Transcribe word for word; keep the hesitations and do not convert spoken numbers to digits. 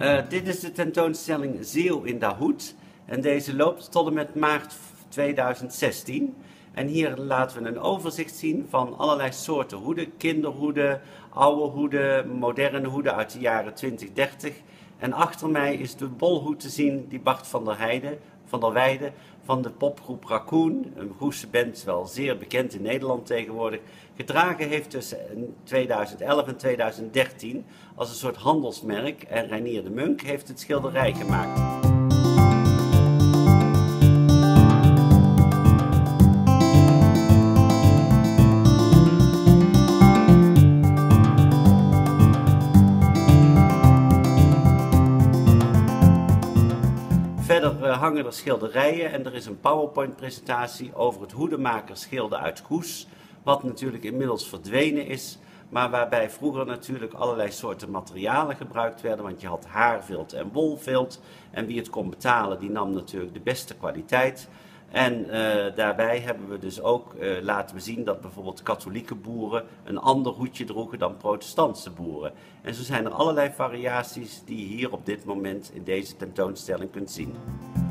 Uh, dit is de tentoonstelling Zeeuw in da Hoed en deze loopt tot en met maart tweeduizend zestien. En hier laten we een overzicht zien van allerlei soorten hoeden, kinderhoeden, oude hoeden, moderne hoeden uit de jaren twintig dertig. En achter mij is de bolhoed te zien die Bart van der Heijden, van der Weijden van de popgroep Raccoon, een Goese band wel zeer bekend in Nederland tegenwoordig, gedragen heeft tussen tweeduizend elf en tweeduizend dertien als een soort handelsmerk en Reinier de Munk heeft het schilderij gemaakt. Verder hangen er schilderijen en er is een PowerPoint-presentatie over het hoedemakersgilde uit Goes, wat natuurlijk inmiddels verdwenen is, maar waarbij vroeger natuurlijk allerlei soorten materialen gebruikt werden, want je had haarvilt en wolvilt en wie het kon betalen die nam natuurlijk de beste kwaliteit. En uh, daarbij hebben we dus ook uh, laten we zien dat bijvoorbeeld katholieke boeren een ander hoedje droegen dan protestantse boeren. En zo zijn er allerlei variaties die je hier op dit moment in deze tentoonstelling kunt zien.